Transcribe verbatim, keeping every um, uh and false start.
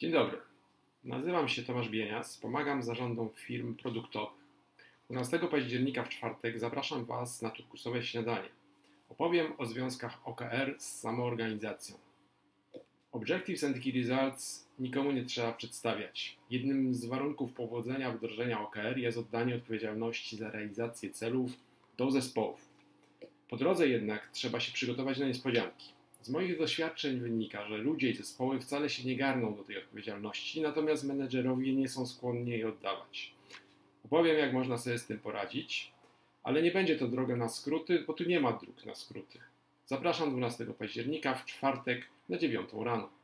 Dzień dobry, nazywam się Tomasz Bienias, pomagam zarządom firm produktowych. dwunastego października w czwartek zapraszam Was na turkusowe śniadanie. Opowiem o związkach O K R z samoorganizacją. Objectives and Key Results nikomu nie trzeba przedstawiać. Jednym z warunków powodzenia wdrożenia O K R jest oddanie odpowiedzialności za realizację celów do zespołów. Po drodze jednak trzeba się przygotować na niespodzianki. Z moich doświadczeń wynika, że ludzie i zespoły wcale się nie garną do tej odpowiedzialności, natomiast menedżerowie nie są skłonni jej oddawać. Opowiem, jak można sobie z tym poradzić, ale nie będzie to droga na skróty, bo tu nie ma dróg na skróty. Zapraszam dwunastego października w czwartek na dziewiątą rano.